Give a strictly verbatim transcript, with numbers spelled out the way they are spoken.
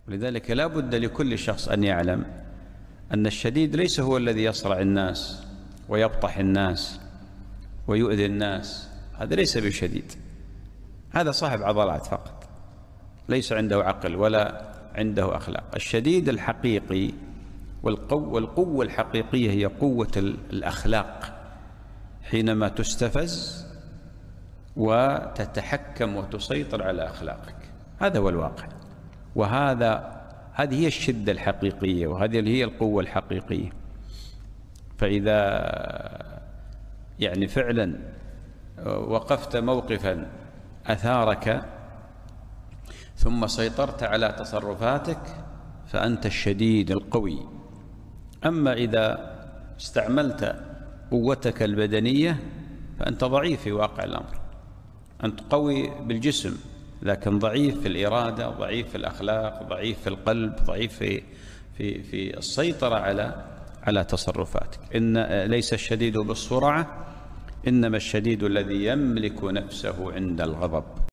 ولذلك لا بد لكل شخص أن يعلم أن الشديد ليس هو الذي يصرع الناس ويبطح الناس ويؤذي الناس، هذا ليس بشديد، هذا صاحب عضلات فقط، ليس عنده عقل ولا عنده أخلاق. الشديد الحقيقي والقوة الحقيقية هي قوة الأخلاق، حينما تستفز وتتحكم وتسيطر على أخلاقك، هذا هو الواقع. وهذا هذه هي الشدة الحقيقية، وهذه هي القوة الحقيقية. فإذا يعني فعلا وقفت موقفا أثارك ثم سيطرت على تصرفاتك فأنت الشديد القوي. أما إذا استعملت قوتك البدنية فأنت ضعيف في واقع الأمر، أنت قوي بالجسم لكن ضعيف في الإرادة، ضعيف في الأخلاق، ضعيف في القلب، ضعيف في في في السيطرة على على تصرفاتك. إن ليس الشديد بالسرعة، إنما الشديد الذي يملك نفسه عند الغضب.